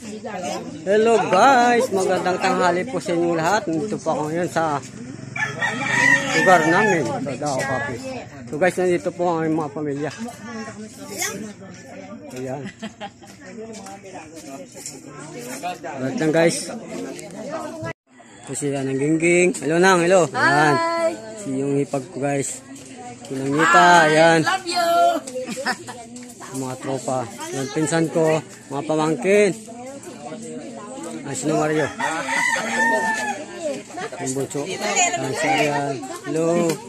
Hello guys, magandang tanghali po sa inyong lahat. Nandito po ako ngayon sa lugar namin, sa Dao Cafe. So guys, nandito po ang mga pamilya. Ayan. Ba't lang guys. Ito sila ng Gingging. Hello nang, hello. Ayan. Si yung hipag ko guys. Kinangita, ayan. Love you. Mga tropa. Yung pinsan ko, mga pamangkin. Ay, sino Mario? Yung bunso. Ayan, si Arian. Hello.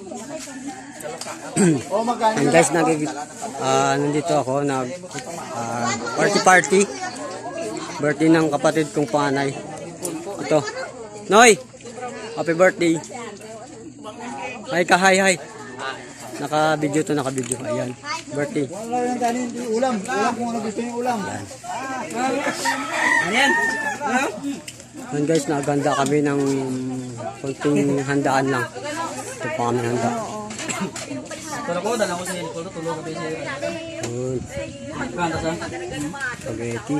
And guys, nandito ako, party. Birthday ng kapatid kong panganay. Ito. Noy! Happy birthday. Hi ka, hi. Naka-video to, naka-video. Ayan. Birthday. Ulam kung ano gusto yung ulam. Ayan. And guys, naganda kami ng konting handaan lang. Ito pa kami handa. Pero ko, dala ko sa inyo. Tulog kami sa inyo. Yun. Ganda sa? Spaghetti.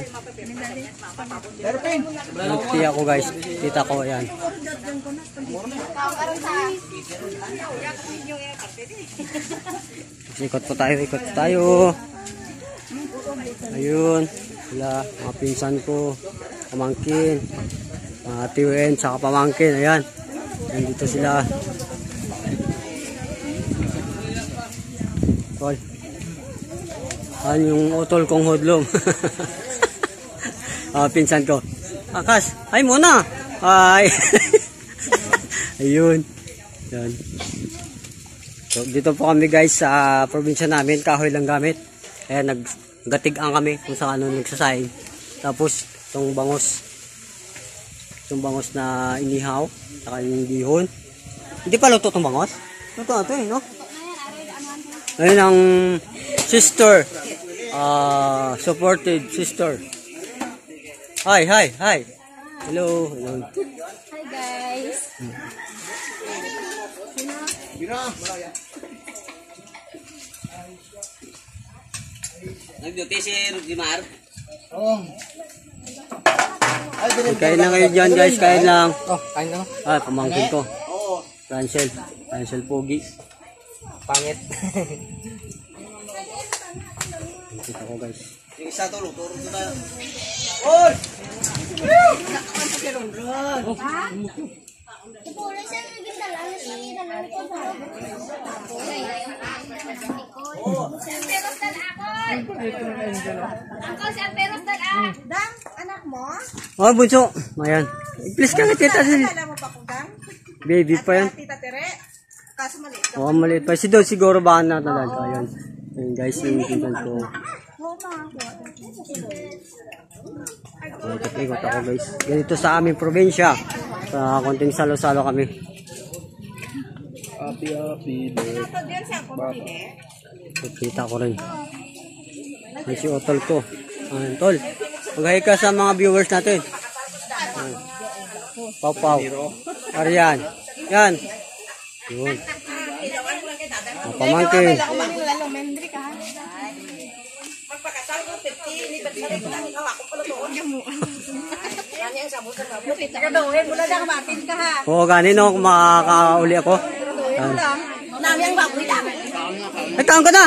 Nagti ako guys. Tita ko, ayan. Ikot po tayo. Ayun. Sila, mga pinsan ko. Pamangkin. Mga tiwen, saka pamangkin. Ayan. Nandito sila. Tol. Ayan yung utol kong hodlom. Pinsan ko. Akas, ay muna. Ay. Ayun. Yan. So, dito po kami guys sa probinsya namin. Kahoy lang gamit. Ayan, nagatigaan kami kung saan ano nagsasayang. Tapos, itong bangus. Itong bangus na inihaw. Saka yung bihon. Hindi pa luto itong bangus? Luto na ito no? Ayun ang sister. Supported sister. Hi. Hello. Hi guys. Nag-duty si Rudimar. Oo. Kain na kayo dyan guys, kain lang. Oh, kain na. Pamangkin ko. Cancel pogi. Pangit. Kita ko guys. Yung isa to, turo to tayo. Dang, anak mo? Oh, bunso. Ayan. Please ka nga tita. Alam mo pa kung Dang? Baby pa yan. Tita Tere? Kaso maliit. Oh, maliit pa. Si Don siguro ba na talaga. Ayan. Ayan guys, yung pinsan ko. Ikot ako guys. Ganito sa aming probinsya. Sa konting salo-salo kami. Happy birthday. Kita ko rin. Ay, si Otol ko. Ayan, Tol. Mag-hi ka sa mga viewers natin. Ayan. Pau. Arian. Yan. Yun. Pamangkin. Oo, ganin no, kung makakauli ako. Ay, taon ka na!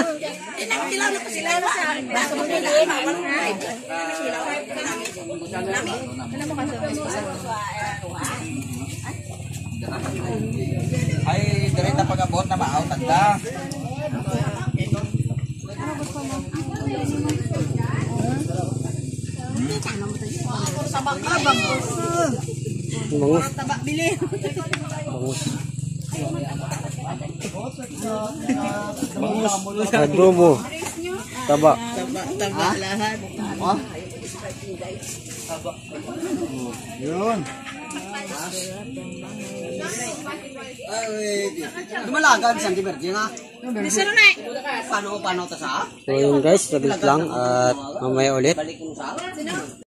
Ay, direct na pag-abot na maaw, tanda. Bangus. Bangus. Adobo. Taba. Taba lahat. Yun. Dumalaga, bisan di Virgin ha? Bisano na Paano ta sa? So yun guys, saglit lang at mamaya ulit. Balik mo sa?